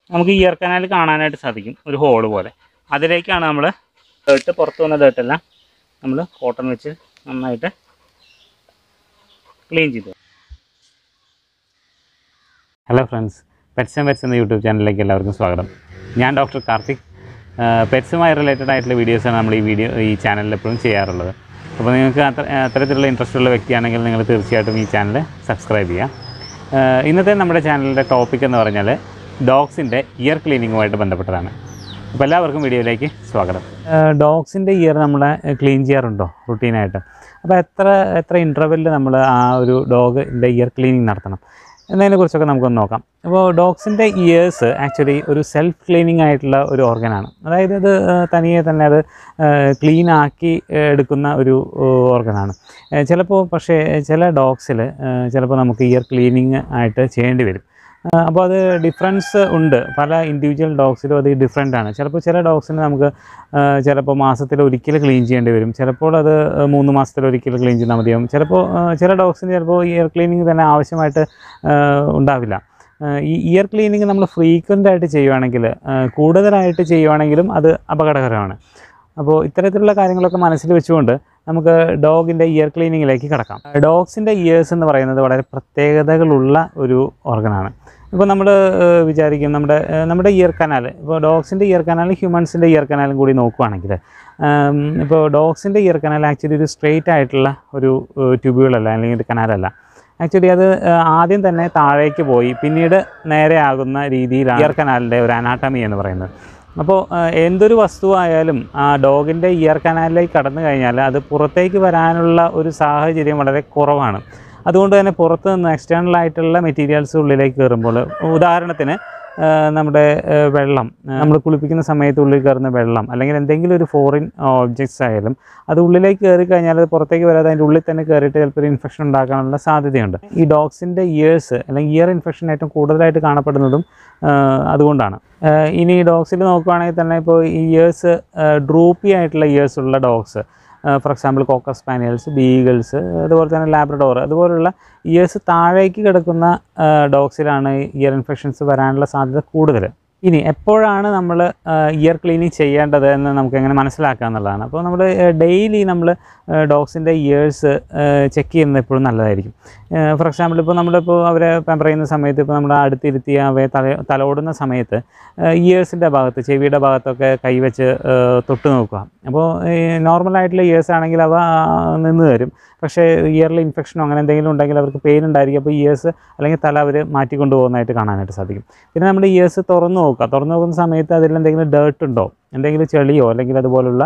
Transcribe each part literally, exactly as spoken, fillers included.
നമുക്ക് year canal കാണാനായിട്ട് സാധിക്കും, ഒരു ഹോള് പോലെ. അതിലേക്കാണ് നമ്മൾ ഡേർട്ട്, പുറത്ത് വന്ന ഡേർട്ടെല്ലാം നമ്മൾ കോട്ടൺ വെച്ച് നന്നായിട്ട് ക്ലീൻ ചെയ്തു. Hello friends, pets and pets എന്ന യൂട്യൂബ് ചാനലിലേക്ക് എല്ലാവർക്കും സ്വാഗതം. ഞാൻ ഡോക്ടർ കാർത്തിക്. പെറ്റ്സുമായി റിലേറ്റഡ് ആയിട്ടുള്ള വീഡിയോസാണ് നമ്മൾ ഈ വീഡിയോ ഈ ചാനലിൽ എപ്പോഴും ചെയ്യാറുള്ളത്. അപ്പോൾ നിങ്ങൾക്ക് അത്ര അത്തരത്തിലുള്ള ഇൻട്രസ്റ്റ് ഉള്ള വ്യക്തിയാണെങ്കിൽ നിങ്ങൾ തീർച്ചയായിട്ടും ഈ ചാനൽ സബ്സ്ക്രൈബ് ചെയ്യുക. ഇന്നത്തെ നമ്മുടെ ചാനലിൻ്റെ ടോപ്പിക് എന്ന് പറഞ്ഞാൽ ഡോഗ്സിൻ്റെ ഇയർ ക്ലീനിങ്ങുമായിട്ട് ബന്ധപ്പെട്ടതാണ്. അപ്പോൾ എല്ലാവർക്കും വീഡിയോയിലേക്ക് സ്വാഗതം. ഡോഗ്സിൻ്റെ ഇയർ നമ്മൾ ക്ലീൻ ചെയ്യാറുണ്ടോ റുട്ടീനായിട്ട്? അപ്പോൾ എത്ര എത്ര ഇൻ്റർവെല്ലിൽ നമ്മൾ ആ ഒരു ഡോഗിൻ്റെ ഇയർ ക്ലീനിങ് നടത്തണം എന്നതിനെക്കുറിച്ചൊക്കെ നമുക്കൊന്ന് നോക്കാം. അപ്പോൾ ഡോഗ്സിൻ്റെ ഇയേഴ്സ് ആക്ച്വലി ഒരു സെൽഫ് ക്ലീനിങ് ആയിട്ടുള്ള ഒരു ഓർഗനാണ്. അതായത് അത് തനിയെ തന്നെ അത് ക്ലീൻ ആക്കി എടുക്കുന്ന ഒരു ഓർഗനാണ്. ചിലപ്പോൾ പക്ഷേ ചില ഡോഗ്സിൽ ചിലപ്പോൾ നമുക്ക് ഇയർ ക്ലീനിങ് ആയിട്ട് ചെയ്യേണ്ടി വരും. അപ്പോൾ അത് ഡിഫറൻസ് ഉണ്ട്, പല ഇൻഡിവിജ്വൽ ഡോഗ്സിലും അത് ഡിഫറെൻ്റ് ആണ്. ചിലപ്പോൾ ചില ഡോഗ്സിന് നമുക്ക് ചിലപ്പോൾ മാസത്തിൽ ഒരിക്കൽ ക്ലീൻ ചെയ്യേണ്ടി വരും, ചിലപ്പോൾ അത് മൂന്ന് മാസത്തിൽ ഒരിക്കൽ ക്ലീൻ ചെയ്താൽ മതിയാവും. ചിലപ്പോൾ ചില ഡോഗ്സിന് ചിലപ്പോൾ ഇയർ ക്ലീനിങ് തന്നെ ആവശ്യമായിട്ട് ഉണ്ടാവില്ല. ഈ ഇയർ ക്ലീനിങ് നമ്മൾ ഫ്രീക്വൻ്റ് ആയിട്ട് ചെയ്യുവാണെങ്കിൽ, കൂടുതലായിട്ട് ചെയ്യുവാണെങ്കിലും അത് അപകടകരമാണ്. അപ്പോൾ ഇത്തരത്തിലുള്ള കാര്യങ്ങളൊക്കെ മനസ്സിൽ വെച്ചുകൊണ്ട് നമുക്ക് ഡോഗിൻ്റെ ഇയർ ക്ലീനിങ്ങിലേക്ക് കിടക്കാം. ഡോഗ്സിൻ്റെ ഇയേഴ്സ് എന്ന് പറയുന്നത് വളരെ പ്രത്യേകതകളുള്ള ഒരു ഓർഗനാണ്. ഇപ്പോൾ നമ്മൾ വിചാരിക്കും നമ്മുടെ നമ്മുടെ ഇയർ കനാൽ, ഇപ്പോൾ ഡോഗ്സിൻ്റെ ഇയർ കനാൽ ഹ്യൂമൻസിൻ്റെ ഇയർ കനാലും കൂടി നോക്കുകയാണെങ്കിൽ, ഇപ്പോൾ ഡോഗ്സിൻ്റെ ഇയർ കനാൽ ആക്ച്വലി ഒരു സ്ട്രെയിറ്റ് ആയിട്ടുള്ള ഒരു ട്യൂബ്യൂളല്ല, അല്ലെങ്കിൽ ഒരു കനാലല്ല. ആക്ച്വലി അത് ആദ്യം തന്നെ താഴേക്ക് പോയി പിന്നീട് നേരെ ആകുന്ന രീതിയിലാണ് ഇയർ കനാലിൻ്റെ ഒരു അനാട്ടമി എന്ന് പറയുന്നത്. അപ്പോൾ എന്തൊരു വസ്തുവായാലും ആ ഡോഗിൻ്റെ ഇയർ കനാലിലേക്ക് കടന്നു കഴിഞ്ഞാൽ അത് പുറത്തേക്ക് വരാനുള്ള ഒരു സാഹചര്യം വളരെ കുറവാണ്. അതുകൊണ്ട് തന്നെ പുറത്ത് നിന്ന് എക്സ്റ്റേണലായിട്ടുള്ള മെറ്റീരിയൽസ് ഉള്ളിലേക്ക് കയറുമ്പോൾ, ഉദാഹരണത്തിന് നമ്മുടെ വെള്ളം, നമ്മൾ കുളിപ്പിക്കുന്ന സമയത്ത് ഉള്ളിൽ കയറുന്ന വെള്ളം, അല്ലെങ്കിൽ എന്തെങ്കിലും ഒരു ഫോറിൻ ഓബ്ജക്ട്സ് ആയാലും അത് ഉള്ളിലേക്ക് കയറി കഴിഞ്ഞാൽ അത് പുറത്തേക്ക് വരാതെ അതിൻ്റെ ഉള്ളിൽ തന്നെ കയറിയിട്ട് ചിലപ്പോൾ ഒരു ഇൻഫെക്ഷൻ ഉണ്ടാക്കാനുള്ള സാധ്യതയുണ്ട്. ഈ ഡോഗ്സിൻ്റെ ഇയേഴ്സ് അല്ലെങ്കിൽ ഇയർ ഇൻഫെക്ഷൻ ഏറ്റവും കൂടുതലായിട്ട് കാണപ്പെടുന്നതും അതുകൊണ്ടാണ്. ഇനി ഡോഗ്സിൽ നോക്കുകയാണെങ്കിൽ തന്നെ ഇപ്പോൾ ഇയേഴ്സ് ഡ്രൂപ്പി ആയിട്ടുള്ള ഇയേഴ്സ് ഉള്ള dogs, for example cocker spaniels, beagles, അതുപോലെ തന്നെ ലാബ്രഡോർ, അതുപോലുള്ള ഇയേഴ്സ് താഴേക്ക് കിടക്കുന്ന ഡോഗ്സിലാണ് ഇയർ ഇൻഫെക്ഷൻസ് വരാനുള്ള സാധ്യത കൂടുതൽ. ഇനി എപ്പോഴാണ് നമ്മൾ ഇയർ ക്ലീനിങ് ചെയ്യേണ്ടത് എന്ന് നമുക്ക് എങ്ങനെ മനസ്സിലാക്കുക എന്നുള്ളതാണ്. അപ്പോൾ നമ്മൾ ഡെയിലി നമ്മൾ ഡോഗ്സിൻ്റെ ഇയേഴ്സ് ചെക്ക് ചെയ്യുന്നത് എപ്പോഴും നല്ലതായിരിക്കും. ഫോർ എക്സാമ്പിൾ ഇപ്പോൾ നമ്മളിപ്പോൾ അവരെ പാമ്പർ ചെയ്യുന്ന സമയത്ത്, ഇപ്പോൾ നമ്മൾ അടുത്തിരുത്തി അവയെ തല തലോടുന്ന സമയത്ത് ഇയേഴ്സിൻ്റെ ഭാഗത്ത്, ചെവിയുടെ ഭാഗത്തൊക്കെ കൈവച്ച് തൊട്ട് നോക്കുക. അപ്പോൾ നോർമലായിട്ടുള്ള ഇയേഴ്സ് ആണെങ്കിൽ അവ നിന്ന് തരും, പക്ഷേ ഇയറിൽ ഇൻഫെക്ഷനോ അങ്ങനെ എന്തെങ്കിലും ഉണ്ടെങ്കിൽ അവർക്ക് പെയിൻ ഉണ്ടായിരിക്കും. അപ്പോൾ ഇയേഴ്സ് അല്ലെങ്കിൽ തല അവർ മാറ്റിക്കൊണ്ടു പോകുന്നതായിട്ട് കാണാനായിട്ട് സാധിക്കും. പിന്നെ നമ്മൾ ഇയേഴ്സ് തുറന്നു നോക്കുക. തുറന്നു നോക്കുന്ന സമയത്ത് അതിൽ എന്തെങ്കിലും ഡേർട്ട് ഉണ്ടോ, എന്തെങ്കിലും ചെളിയോ അല്ലെങ്കിൽ അതുപോലുള്ള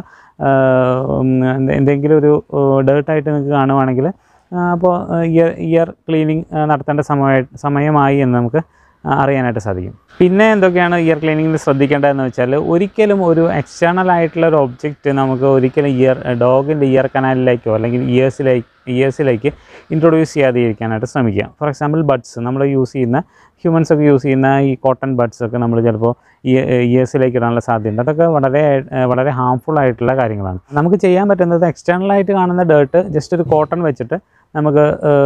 എന്തെങ്കിലും ഒരു ഡേർട്ടായിട്ട് നിങ്ങൾക്ക് കാണുവാണെങ്കിൽ അപ്പോൾ ഇയർ ഇയർ ക്ലീനിങ് നടത്തേണ്ട സമയ സമയമായി എന്ന് നമുക്ക് അറിയാനായിട്ട് സാധിക്കും. പിന്നെ എന്തൊക്കെയാണ് ഇയർ ക്ലീനിങ്ങിൽ ശ്രദ്ധിക്കേണ്ടതെന്ന് വെച്ചാൽ, ഒരിക്കലും ഒരു എക്സ്റ്റേണൽ ആയിട്ടുള്ള ഒരു ഒബ്ജക്റ്റ് നമുക്ക് ഒരിക്കലും ഇയർ ഡോഗിൻ്റെ ഇയർ കനാലിലേക്കോ അല്ലെങ്കിൽ ഇയേഴ്സിലേക്ക് ഇയേഴ്സിലേക്ക് ഇൻട്രൊഡ്യൂസ് ചെയ്യാതിരിക്കാനായിട്ട് ശ്രമിക്കുക. ഫോർ എക്സാമ്പിൾ ബഡ്സ്, നമ്മൾ യൂസ് ചെയ്യുന്ന ഹ്യൂമൻസൊക്കെ യൂസ് ചെയ്യുന്ന ഈ കോട്ടൺ ബഡ്സൊക്കെ നമ്മൾ ചിലപ്പോൾ ഈ ഇയേഴ്സിലേക്ക് ഇടാനുള്ള സാധ്യതയുണ്ട്. അതൊക്കെ വളരെ വളരെ ഹാംഫുൾ ആയിട്ടുള്ള കാര്യങ്ങളാണ്. നമുക്ക് ചെയ്യാൻ പറ്റുന്നത് എക്സ്റ്റേണലായിട്ട് കാണുന്ന ഡേർട്ട് ജസ്റ്റ് ഒരു കോട്ടൺ വെച്ചിട്ട് നമുക്ക്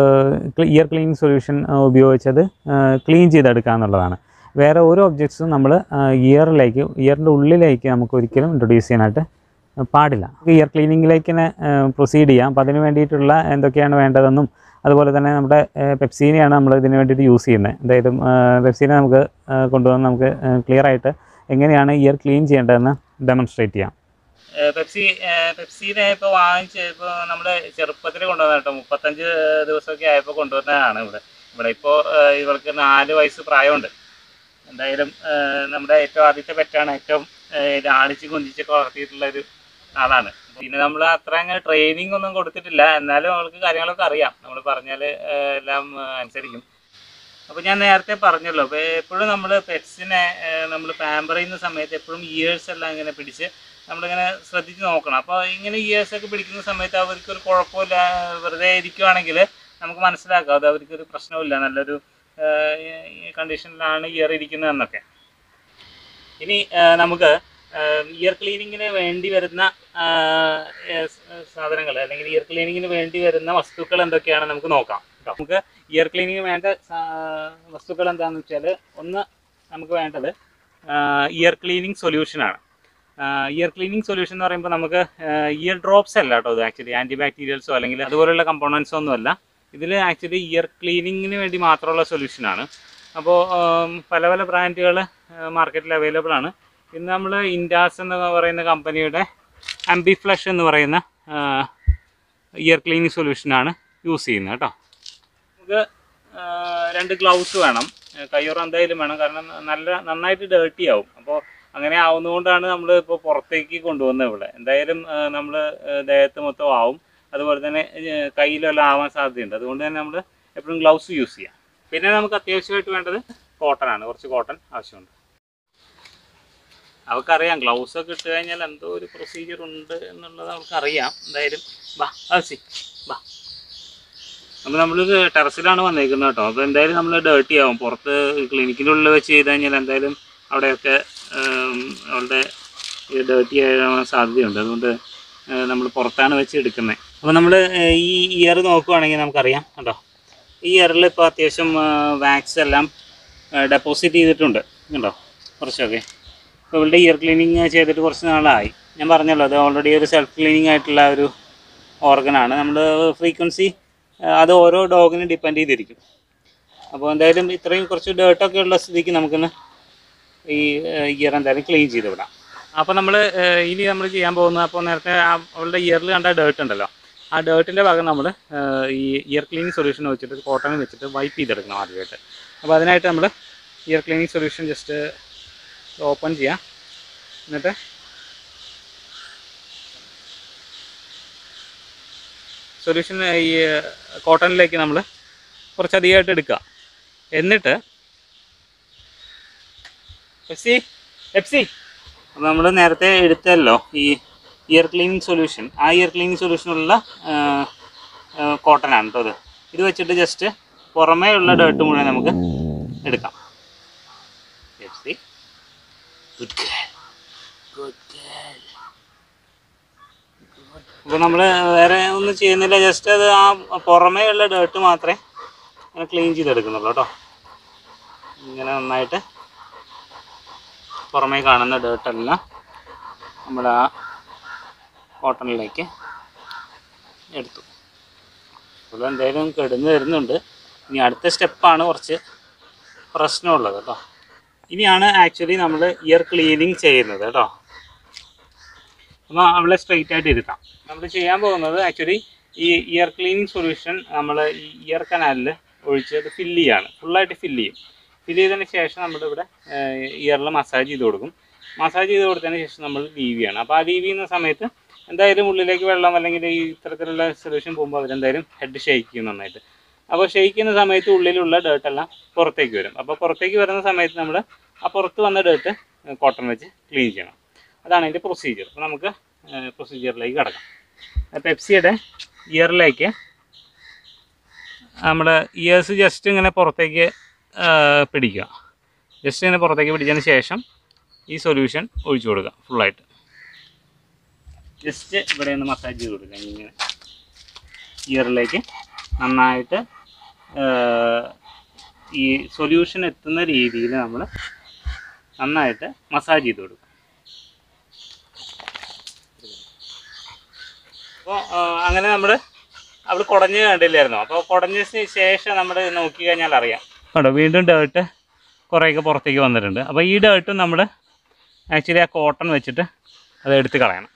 ഇയർ ക്ലീനിങ് സൊല്യൂഷൻ ഉപയോഗിച്ചത് ക്ലീൻ ചെയ്തെടുക്കുക എന്നുള്ളതാണ്. വേറെ ഓരോ ഒബ്ജക്ട്സും നമ്മൾ ഇയറിലേക്ക് ഇയറിൻ്റെ ഉള്ളിലേക്ക് നമുക്ക് ഒരിക്കലും ഇൻട്രൊഡ്യൂസ് ചെയ്യാനായിട്ട് പാടില്ല. ഇയർ ക്ലീനിങ്ങിലേക്ക് തന്നെ പ്രൊസീഡ് ചെയ്യാം. അപ്പോൾ അതിന് വേണ്ടിയിട്ടുള്ള എന്തൊക്കെയാണ് വേണ്ടതെന്നും, അതുപോലെ തന്നെ നമ്മുടെ പെപ്സീനെയാണ് നമ്മൾ ഇതിന് വേണ്ടിയിട്ട് യൂസ് ചെയ്യുന്നത്. അതായത് പെപ്സീനെ നമുക്ക് കൊണ്ടുവന്ന് നമുക്ക് ക്ലിയർ ആയിട്ട് എങ്ങനെയാണ് ഇയർ ക്ലീൻ ചെയ്യേണ്ടതെന്ന് ഡെമോൺസ്ട്രേറ്റ് ചെയ്യാം. പെപ്സി പെപ്സീനെ ഇപ്പോൾ വാങ്ങിച്ച് ഇപ്പോൾ നമ്മുടെ ചെറുപ്പത്തിൽ കൊണ്ടുവന്ന കേട്ടോ, മുപ്പത്തഞ്ച് ദിവസമൊക്കെ ആയപ്പോൾ കൊണ്ടുവന്നതാണ്. ഇവിടെ ഇവിടെ ഇപ്പോൾ ഇവർക്ക് നാല് വയസ്സ് പ്രായമുണ്ട്. എന്തായാലും നമ്മുടെ ഏറ്റവും ആദ്യത്തെ പെറ്റാണ്, ഏറ്റവും ലാളിച്ച് കൊഞ്ചിച്ചൊക്കെ വളർത്തിയിട്ടുള്ളൊരു ആളാണ്. പിന്നെ നമ്മൾ അത്ര അങ്ങനെ ട്രെയിനിങ് ഒന്നും കൊടുത്തിട്ടില്ല, എന്നാലും അവൾക്ക് കാര്യങ്ങളൊക്കെ അറിയാം. നമ്മൾ പറഞ്ഞാൽ എല്ലാം അനുസരിക്കും. അപ്പോൾ ഞാൻ നേരത്തെ പറഞ്ഞല്ലോ, അപ്പോൾ എപ്പോഴും നമ്മൾ പെറ്റ്സിനെ നമ്മൾ പാമ്പർ ചെയ്യുന്ന സമയത്ത് എപ്പോഴും ഇയേഴ്സ് എല്ലാം ഇങ്ങനെ പിടിച്ച് നമ്മളിങ്ങനെ ശ്രദ്ധിച്ച് നോക്കണം. അപ്പോൾ ഇങ്ങനെ ഇയേഴ്സൊക്കെ പിടിക്കുന്ന സമയത്ത് അവർക്കൊരു കുഴപ്പമില്ല, വെറുതെ ഇരിക്കുവാണെങ്കിൽ നമുക്ക് മനസ്സിലാക്കാം അത് അവർക്കൊരു പ്രശ്നമില്ല, നല്ലൊരു കണ്ടീഷനിലാണ് ഇയർ ഇരിക്കുന്നതെന്നൊക്കെ. ഇനി നമുക്ക് ഇയർ ക്ലീനിങ്ങിന് വേണ്ടി വരുന്ന സാധനങ്ങൾ അല്ലെങ്കിൽ ഇയർ ക്ലീനിങ്ങിന് വേണ്ടി വരുന്ന വസ്തുക്കൾ എന്തൊക്കെയാണ് നമുക്ക് നോക്കാം. നമുക്ക് ഇയർ ക്ലീനിങ്ങിന് വേണ്ട വസ്തുക്കൾ എന്താണെന്ന് വെച്ചാൽ, ഒന്ന് നമുക്ക് വേണ്ടത് ഇയർ ക്ലീനിങ് സൊല്യൂഷനാണ്. ഇയർ ക്ലീനിങ് സൊല്യൂഷൻ എന്ന് പറയുമ്പോൾ നമുക്ക് ഇയർ ഡ്രോപ്സ് അല്ല കേട്ടോ ഇത് ആക്ച്വലി ആൻറ്റി ബാക്ടീരിയൽസോ അല്ലെങ്കിൽ അതുപോലുള്ള കമ്പോണൻസോ ഒന്നും അല്ല. ഇതിൽ ആക്ച്വലി ഇയർ ക്ലീനിങ്ങിന് വേണ്ടി മാത്രമുള്ള സൊല്യൂഷനാണ്. അപ്പോൾ പല പല ബ്രാൻഡുകൾ മാർക്കറ്റിൽ അവൈലബിൾ ആണ്. ഇന്ന് നമ്മൾ ഇൻഡാസ് എന്ന് പറയുന്ന കമ്പനിയുടെ ആംബി ഫ്ലഷ് എന്ന് പറയുന്ന ഇയർ ക്ലീനിങ് സൊല്യൂഷനാണ് യൂസ് ചെയ്യുന്നത് കേട്ടോ. നമുക്ക് രണ്ട് ഗ്ലൗസ് വേണം, കയ്യോറ് എന്തായാലും വേണം, കാരണം നല്ല നന്നായിട്ട് ഡേർട്ടി ആവും. അപ്പോൾ അങ്ങനെ ആവുന്നതുകൊണ്ടാണ് നമ്മൾ ഇപ്പോൾ പുറത്തേക്ക് കൊണ്ടുവന്നത്. ഇവിടെ എന്തായാലും നമ്മൾ ദേഹത്ത് മൊത്തം ആവും, അതുപോലെ തന്നെ കയ്യിലെല്ലാം ആവാൻ സാധ്യതയുണ്ട്. അതുകൊണ്ട് തന്നെ നമ്മൾ എപ്പോഴും ഗ്ലൗസ് യൂസ് ചെയ്യാം. പിന്നെ നമുക്ക് അത്യാവശ്യമായിട്ട് വേണ്ടത് കോട്ടൺ ആണ്, കുറച്ച് കോട്ടൺ ആവശ്യമുണ്ട്. അവർക്കറിയാം ഗ്ലൗസൊക്കെ ഇട്ട് കഴിഞ്ഞാൽ എന്തോ ഒരു പ്രൊസീജിയർ ഉണ്ട് എന്നുള്ളത് അവർക്കറിയാം. എന്തായാലും ബാ ആവശ്യം ബാ. അപ്പോൾ നമ്മൾ ടെറസിലാണ് വന്നേക്കുന്നത് കേട്ടോ. അപ്പോൾ എന്തായാലും നമ്മൾ ഡേർട്ടി ആവും. പുറത്ത് ക്ലിനിക്കിൻ്റെ ഉള്ളിൽ വെച്ച് ചെയ്ത് കഴിഞ്ഞാൽ എന്തായാലും അവിടെയൊക്കെ അവളുടെ ഡേർട്ടി ആകാൻ സാധ്യതയുണ്ട്. അതുകൊണ്ട് നമ്മൾ പുറത്താണ് വെച്ച് എടുക്കുന്നത്. അപ്പോൾ നമ്മൾ ഈ ഇയർ നോക്കുകയാണെങ്കിൽ നമുക്കറിയാം കേട്ടോ, ഈ ഇയറിൽ ഇപ്പോൾ അത്യാവശ്യം വാക്സ് എല്ലാം ഡെപ്പോസിറ്റ് ചെയ്തിട്ടുണ്ട് കേട്ടോ, കുറച്ചൊക്കെ. ഇപ്പോൾ ഇവളുടെ ഇയർ ക്ലീനിങ് ചെയ്തിട്ട് കുറച്ച് നാളായി. ഞാൻ പറഞ്ഞല്ലോ, അത് ഓൾറെഡി ഒരു സെൽഫ് ക്ലീനിങ് ആയിട്ടുള്ള ഒരു ഓർഗനാണ്. നമ്മൾ ഫ്രീക്വൻസി അത് ഓരോ ഡോഗിനും ഡിപ്പെൻഡ് ചെയ്തിരിക്കും. അപ്പോൾ എന്തായാലും ഇത്രയും കുറച്ച് ഡേർട്ടൊക്കെ ഉള്ള സ്ഥിതിക്ക് നമുക്കിന്ന് ഈ ഇയർ എന്തായാലും ക്ലീൻ ചെയ്ത് വിടാം. അപ്പോൾ നമ്മൾ ഇനി നമ്മൾ ചെയ്യാൻ പോകുന്നത്, അപ്പോൾ നേരത്തെ അവളുടെ ഇയറിൽ കണ്ട ഡേർട്ട് ഉണ്ടല്ലോ, ആ ഡേർട്ടിൻ്റെ ഭാഗം നമ്മൾ ഈ ഇയർ ക്ലീനിങ് സൊല്യൂഷൻ വെച്ചിട്ട് കോട്ടൺ വെച്ചിട്ട് വൈപ്പ് ചെയ്തെടുക്കണം ആദ്യമായിട്ട്. അപ്പോൾ അതിനായിട്ട് നമ്മൾ ear cleaning solution just open ചെയ്യാം. എന്നിട്ട് സൊല്യൂഷൻ ഈ കോട്ടണിലേക്ക് നമ്മൾ കുറച്ചധികമായിട്ട് എടുക്കുക. എന്നിട്ട് പെപ്സി പെപ്സി അപ്പോൾ നമ്മൾ നേരത്തെ എടുത്തല്ലോ ഈ ഇയർ ക്ലീനിങ് സൊല്യൂഷൻ, ആ ഇയർ ക്ലീനിങ് സൊല്യൂഷനുള്ള കോട്ടനാണ് കേട്ടോ ഇത്. ഇത് വെച്ചിട്ട് ജസ്റ്റ് പുറമേ ഉള്ള ഡേർട്ട് മുഴുവൻ നമുക്ക് എടുക്കാം. Pepsi good girl good girl. അപ്പോൾ നമ്മൾ വേറെ ഒന്നും ചെയ്യുന്നില്ല, ജസ്റ്റ് അത് ആ പുറമേ ഉള്ള ഡേർട്ട് മാത്രമേ അങ്ങനെ ക്ലീൻ ചെയ്തെടുക്കുന്നുള്ളൂ കേട്ടോ. ഇങ്ങനെ നന്നായിട്ട് പുറമേ കാണുന്ന ഡേർട്ടെല്ലാം നമ്മുടെ ആ കോട്ടണിലേക്ക് എടുത്തു. അപ്പോൾ എന്തായാലും കിടന്ന് വരുന്നുണ്ട്. ഇനി അടുത്ത സ്റ്റെപ്പാണ് കുറച്ച് പ്രശ്നമുള്ളത് കേട്ടോ. ഇനിയാണ് ആക്ച്വലി നമ്മൾ ഇയർ ക്ലീനിങ് ചെയ്യുന്നത് കേട്ടോ. അപ്പോൾ അവളെ സ്ട്രെയിറ്റ് ആയിട്ട് ഇരുത്താം. നമ്മൾ ചെയ്യാൻ പോകുന്നത് ആക്ച്വലി ഈ ഇയർ ക്ലീനിങ് സൊല്യൂഷൻ നമ്മൾ ഈ ഇയർ കനാലിൽ ഒഴിച്ച് അത് ഫില്ല് ചെയ്യാണ്, ഫുള്ളായിട്ട് ഫില്ല് ചെയ്യും. ഫില്ല് ചെയ്തതിന് ശേഷം നമ്മളിവിടെ ഇയറിൽ മസാജ് ചെയ്ത് കൊടുക്കും. മസാജ് ചെയ്ത് കൊടുത്തതിന് ശേഷം നമ്മൾ ലീവ് ചെയ്യണം. അപ്പോൾ ആ ലീവ് ചെയ്യുന്ന സമയത്ത് എന്തായാലും ഉള്ളിലേക്ക് വെള്ളം അല്ലെങ്കിൽ ഈ ഇത്തരത്തിലുള്ള സൊല്യൂഷൻ പോകുമ്പോൾ അവരെന്തായാലും ഹെഡ് ഷെയ്ക്ക് ചെയ്യും നന്നായിട്ട്. അപ്പോൾ ഷെയ്ക്ക് ചെയ്യുന്ന സമയത്ത് ഉള്ളിലുള്ള ഡേർട്ടെല്ലാം പുറത്തേക്ക് വരും. അപ്പോൾ പുറത്തേക്ക് വരുന്ന സമയത്ത് നമ്മൾ ആ പുറത്ത് വന്ന ഡേർട്ട് കോട്ടൺ വെച്ച് ക്ലീൻ ചെയ്യണം. അതാണ് അതിൻ്റെ പ്രൊസീജിയർ. അപ്പോൾ നമുക്ക് പ്രൊസീജിയറിലേക്ക് കിടക്കാം. പെപ്സിയുടെ ഇയറിലേക്ക് നമ്മൾ ഇയേഴ്സ് ജസ്റ്റ് ഇങ്ങനെ പുറത്തേക്ക് പിടിക്കുക. ജസ്റ്റ് ഇങ്ങനെ പുറത്തേക്ക് പിടിച്ചതിന് ശേഷം ഈ സൊല്യൂഷൻ ഒഴിച്ചു കൊടുക്കുക ഫുള്ളായിട്ട്. ജസ്റ്റ് ഇവിടെ ഒന്ന് മസാജ് ചെയ്ത് കൊടുക്കുക. ഇങ്ങനെ ഇയറിലേക്ക് നന്നായിട്ട് ഈ സൊല്യൂഷൻ എത്തുന്ന രീതിയിൽ നമ്മൾ നന്നായിട്ട് മസാജ് ചെയ്ത് കൊടുക്കുക. അപ്പോൾ അങ്ങനെ നമ്മൾ അവിടെ കുടഞ്ഞ് കണ്ടില്ലായിരുന്നു. അപ്പോൾ കുടഞ്ഞതിന് ശേഷം നമ്മൾ നോക്കി കഴിഞ്ഞാൽ അറിയാം കേട്ടോ, വീണ്ടും ഡേർട്ട് കുറേയൊക്കെ പുറത്തേക്ക് വന്നിട്ടുണ്ട്. അപ്പോൾ ഈ ഡേർട്ടും നമ്മൾ ആക്ച്വലി ആ കോട്ടൺ വെച്ചിട്ട് അത് എടുത്ത് കളയണം.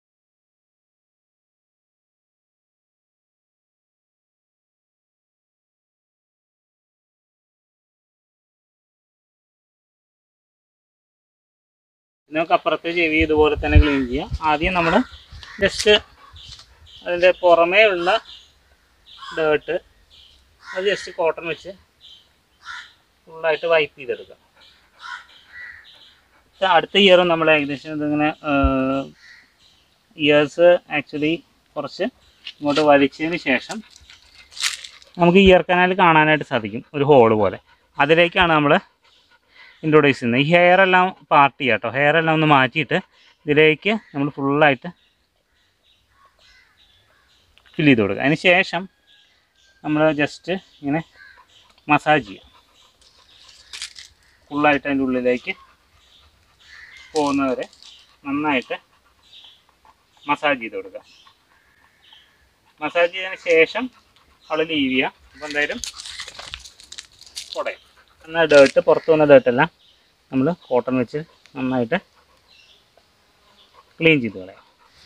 നമുക്ക് അപ്പുറത്തെ ചെവി ഇതുപോലെ തന്നെ ക്ലീൻ ചെയ്യാം. ആദ്യം നമ്മൾ ജസ്റ്റ് അതിൻ്റെ പുറമേ ഉള്ള ഡേർട്ട് അത് ജസ്റ്റ് കോട്ടൺ വെച്ച് ഫുള്ളായിട്ട് വൈപ്പ് ചെയ്തെടുക്കാം. അടുത്ത ഇയറും നമ്മൾ ഏകദേശം ഇതിങ്ങനെ ഇയേഴ്സ് ആക്ച്വലി കുറച്ച് ഇങ്ങോട്ട് വലിച്ചതിന് ശേഷം നമുക്ക് ഇയർ കനാൽ കാണാനായിട്ട് സാധിക്കും, ഒരു ഹോള് പോലെ. അതിലേക്കാണ് നമ്മൾ ഇൻട്രൊഡ്യൂസ് ചെയ്യുന്നത്. ഈ ഹെയർ എല്ലാം പാർട്ട് ചെയ്യാം കേട്ടോ. ഹെയർ എല്ലാം ഒന്ന് മാറ്റിയിട്ട് ഇതിലേക്ക് നമ്മൾ ഫുള്ളായിട്ട് ഫില്ല് ചെയ്ത് കൊടുക്കുക. അതിന് ശേഷം നമ്മൾ ജസ്റ്റ് ഇങ്ങനെ മസാജ് ചെയ്യാം ഫുള്ളായിട്ട് അതിൻ്റെ ഉള്ളിലേക്ക് പോകുന്നവരെ നന്നായിട്ട് മസാജ് ചെയ്ത് കൊടുക്കുക. മസാജ് ചെയ്തതിന് ശേഷം അവൾ ലീവ് ചെയ്യുക. അപ്പോൾ എന്തായാലും കുടയും എന്നാൽ ഡേർട്ട് പുറത്ത് വന്ന ഡേർട്ടെല്ലാം നമ്മൾ കോട്ടൺ വെച്ച് നന്നായിട്ട് ക്ലീൻ ചെയ്ത് കളയാം.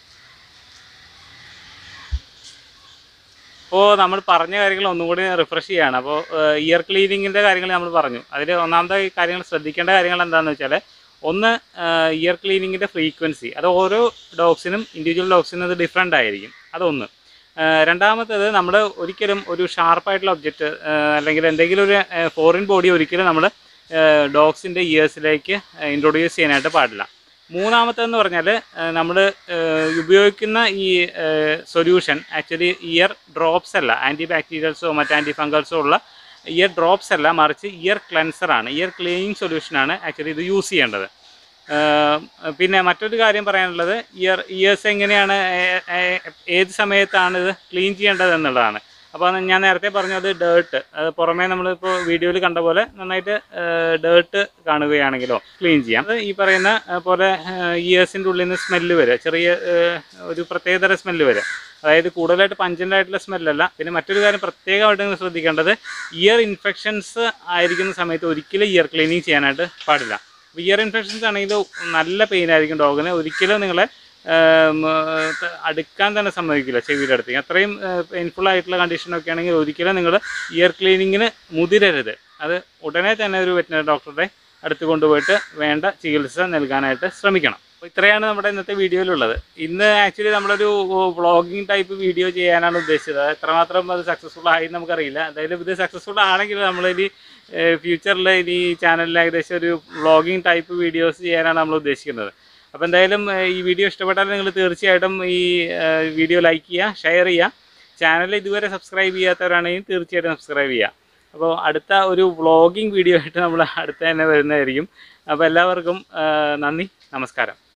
അപ്പോൾ നമ്മൾ പറഞ്ഞ കാര്യങ്ങൾ ഒന്നും കൂടി റിഫ്രഷ് ചെയ്യുകയാണ്. അപ്പോൾ ഇയർ ക്ലീനിങ്ങിൻ്റെ കാര്യങ്ങൾ നമ്മൾ പറഞ്ഞു. അതിൽ ഒന്നാമത്തെ കാര്യങ്ങൾ ശ്രദ്ധിക്കേണ്ട കാര്യങ്ങൾ എന്താണെന്ന് വെച്ചാൽ, ഒന്ന് ഇയർ ക്ലീനിങ്ങിൻ്റെ ഫ്രീക്വൻസി, അത് ഓരോ ഡോഗ്സിനും ഇൻഡിവിജ്വൽ ഡോഗ്സിനും അത് ഡിഫറെൻ്റ് ആയിരിക്കും. അതൊന്ന്. രണ്ടാമത്തേത്, നമ്മൾ ഒരിക്കലും ഒരു ഷാർപ്പായിട്ടുള്ള ഒബ്ജക്റ്റ് അല്ലെങ്കിൽ എന്തെങ്കിലും ഒരു ഫോറിൻ ബോഡി ഒരിക്കലും നമ്മൾ ഡോഗ്സിൻ്റെ ഇയേഴ്സിലേക്ക് ഇൻട്രൊഡ്യൂസ് ചെയ്യാനായിട്ട് പാടില്ല. മൂന്നാമത്തേതെന്ന് പറഞ്ഞാൽ, നമ്മൾ ഉപയോഗിക്കുന്ന ഈ സൊല്യൂഷൻ ആക്ച്വലി ഇയർ ഡ്രോപ്സ് അല്ല, ആൻറ്റി ബാക്ടീരിയൽസോ മറ്റ് ആൻറ്റി ഫംഗൽസോ ഉള്ള ഇയർ ഡ്രോപ്സ് അല്ല, മറിച്ച് ഇയർ ക്ലെൻസറാണ്, ഇയർ ക്ലീനിങ് സൊല്യൂഷനാണ് ആക്ച്വലി ഇത് യൂസ് ചെയ്യേണ്ടത്. പിന്നെ മറ്റൊരു കാര്യം പറയാനുള്ളത്, ഇയർ ഇയേഴ്സ് എങ്ങനെയാണ്, ഏത് സമയത്താണ് ഇത് ക്ലീൻ ചെയ്യേണ്ടത് എന്നുള്ളതാണ്. അപ്പോൾ ഞാൻ നേരത്തെ പറഞ്ഞത് ഡേർട്ട്, അത് പുറമേ നമ്മളിപ്പോൾ വീഡിയോയിൽ കണ്ട പോലെ നന്നായിട്ട് ഡേർട്ട് കാണുകയാണെങ്കിലോ ക്ലീൻ ചെയ്യാം. അത് ഈ പറയുന്ന പോലെ ഇയേഴ്സിൻ്റെ ഉള്ളിൽ നിന്ന് സ്മെല്ല് വരിക, ചെറിയ ഒരു പ്രത്യേകതര സ്മെല്ല് വരിക, അതായത് കൂടുതലായിട്ട് പഞ്ചൻ്റ് ആയിട്ടുള്ള സ്മെല്ലല്ല. പിന്നെ മറ്റൊരു കാര്യം പ്രത്യേകമായിട്ട് ശ്രദ്ധിക്കേണ്ടത്, ഇയർ ഇൻഫെക്ഷൻസ് ആയിരിക്കുന്ന സമയത്ത് ഒരിക്കലും ഇയർ ക്ലീനിങ് ചെയ്യാനായിട്ട് പാടില്ല. ഇയർ ഇൻഫെക്ഷൻസ് ആണെങ്കിൽ നല്ല പെയിൻ ആയിരിക്കും ഡോഗിന്, ഒരിക്കലും നിങ്ങളെ അടുക്കാൻ തന്നെ സമ്മതിക്കില്ല ചെവിയുടെ അടുത്ത്. അത്രയും പെയിൻഫുൾ ആയിട്ടുള്ള കണ്ടീഷനൊക്കെ ആണെങ്കിൽ ഒരിക്കലും നിങ്ങൾ ഇയർ ക്ലീനിങ്ങിന് മുതിരരുത്. അത് ഉടനെ തന്നെ ഒരു വെറ്റിനറി ഡോക്ടറുടെ അടുത്ത് കൊണ്ടുപോയിട്ട് വേണ്ട ചികിത്സ നൽകാനായിട്ട് ശ്രമിക്കണം. അപ്പോൾ ഇത്രയാണ് നമ്മുടെ ഇന്നത്തെ വീഡിയോയിലുള്ളത്. ഇന്ന് ആക്ച്വലി നമ്മളൊരു വ്ളോഗിങ് ടൈപ്പ് വീഡിയോ ചെയ്യാനാണ് ഉദ്ദേശിച്ചത്. എത്രമാത്രം അത് സക്സസ്ഫുൾ ആയി നമുക്കറിയില്ല. എന്തായാലും ഇത് സക്സസ്ഫുൾ ആണെങ്കിൽ നമ്മളിനി ഫ്യൂച്ചറിൽ ഇനി ചാനലിൽ ഏകദേശം ഒരു വ്ളോഗിങ് ടൈപ്പ് വീഡിയോസ് ചെയ്യാനാണ് നമ്മൾ ഉദ്ദേശിക്കുന്നത്. അപ്പോൾ എന്തായാലും ഈ വീഡിയോ ഇഷ്ടപ്പെട്ടാൽ നിങ്ങൾ തീർച്ചയായിട്ടും ഈ വീഡിയോ ലൈക്ക് ചെയ്യുക, ഷെയർ ചെയ്യുക. ചാനൽ ഇതുവരെ സബ്സ്ക്രൈബ് ചെയ്യാത്തവരാണെങ്കിൽ തീർച്ചയായിട്ടും സബ്സ്ക്രൈബ് ചെയ്യുക. അപ്പോൾ അടുത്ത ഒരു വ്ളോഗിങ് വീഡിയോ ആയിട്ട് നമ്മൾ അടുത്ത തന്നെ വരുന്നതായിരിക്കും. അപ്പോൾ എല്ലാവർക്കും നന്ദി, നമസ്കാരം.